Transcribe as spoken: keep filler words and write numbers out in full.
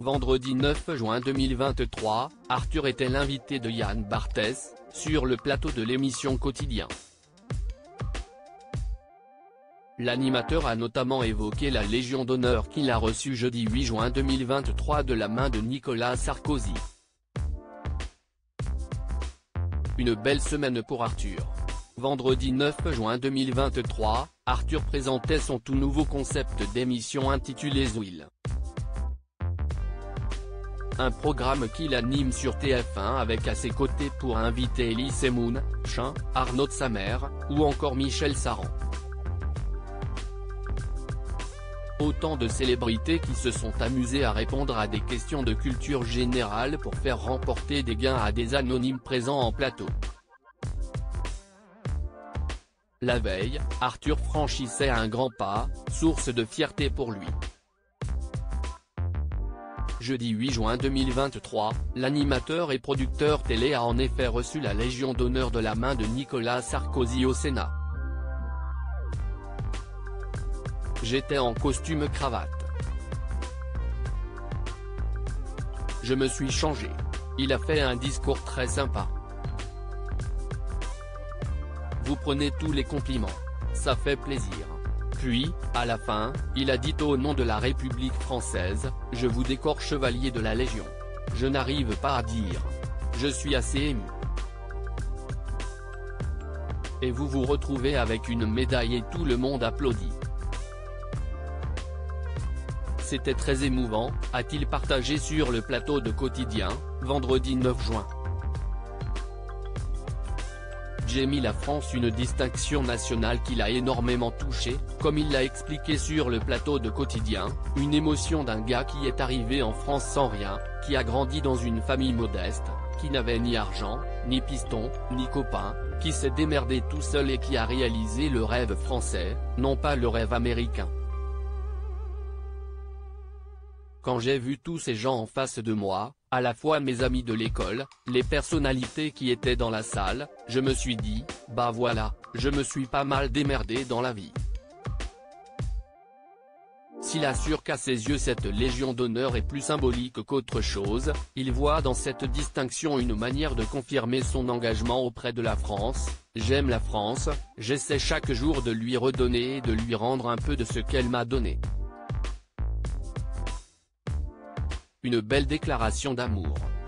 Vendredi neuf juin deux mille vingt-trois, Arthur était l'invité de Yann Barthès, sur le plateau de l'émission Quotidien. L'animateur a notamment évoqué la Légion d'honneur qu'il a reçue jeudi huit juin deux mille vingt-trois de la main de Nicolas Sarkozy. Une belle semaine pour Arthur. Vendredi neuf juin deux mille vingt-trois, Arthur présentait son tout nouveau concept d'émission intitulé Zouil. Un programme qu'il anime sur T F un avec à ses côtés pour invités Elie Semoun, Chin, Arnaud de Samer, ou encore Michel Saran. Autant de célébrités qui se sont amusées à répondre à des questions de culture générale pour faire remporter des gains à des anonymes présents en plateau. La veille, Arthur franchissait un grand pas, source de fierté pour lui. Jeudi huit juin deux mille vingt-trois, l'animateur et producteur télé a en effet reçu la Légion d'honneur de la main de Nicolas Sarkozy au Sénat. J'étais en costume cravate. Je me suis changé. Il a fait un discours très sympa. Vous prenez tous les compliments. Ça fait plaisir. Puis, à la fin, il a dit au nom de la République française, je vous décore chevalier de la Légion. Je n'arrive pas à dire. Je suis assez ému. Et vous vous retrouvez avec une médaille et tout le monde applaudit. C'était très émouvant, a-t-il partagé sur le plateau de Quotidien, vendredi neuf juin. J'ai mis la France une distinction nationale qui l'a énormément touché, comme il l'a expliqué sur le plateau de Quotidien, une émotion d'un gars qui est arrivé en France sans rien, qui a grandi dans une famille modeste, qui n'avait ni argent, ni piston, ni copain, qui s'est démerdé tout seul et qui a réalisé le rêve français, non pas le rêve américain. Quand j'ai vu tous ces gens en face de moi, à la fois mes amis de l'école, les personnalités qui étaient dans la salle, je me suis dit, bah voilà, je me suis pas mal démerdé dans la vie. S'il assure qu'à ses yeux cette Légion d'honneur est plus symbolique qu'autre chose, il voit dans cette distinction une manière de confirmer son engagement auprès de la France. J'aime la France, j'essaie chaque jour de lui redonner et de lui rendre un peu de ce qu'elle m'a donné. Une belle déclaration d'amour.